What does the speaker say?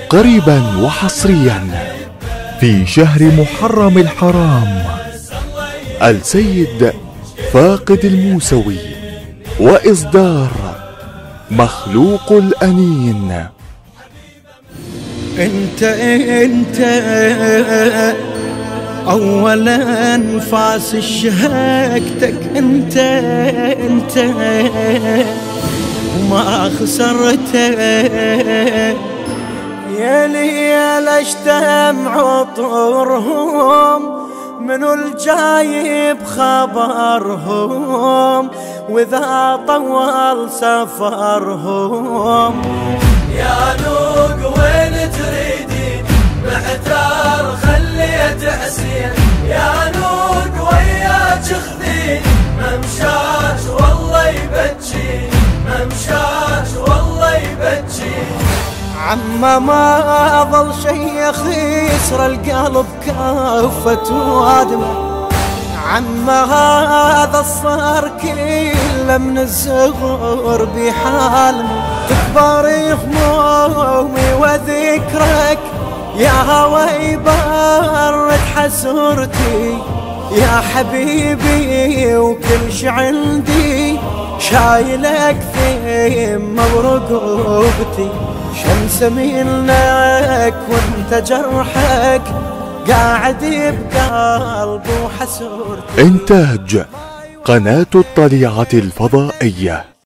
قريبا وحصريا في شهر محرم الحرام، السيد فاقد الموسوي، وإصدار مخلوق الأنين. انت أول أنفاس شهقتك، انت وما خسرته. يا ليل اشتم عطورهم، منو الجايب خبرهم، واذا طول سفرهم. يا نوق وين تريدين محتار خليت حسين، يا نوق وياك خذين ممشاش والله يبجين، ممشاش والله يبجين. عما ما ظل شي يخسر القلب كافة وادمه، عما هذا الصار كله من الزغر بحالنا. تكبر همومي وذكرك يا هوى برد حسرتي، يا حبيبي وكل شي عندي شايلك في مرقبتي. شمس منك وانت جرحك قاعد بقلبي وحسرتي. إنتاج قناة الطليعة الفضائية.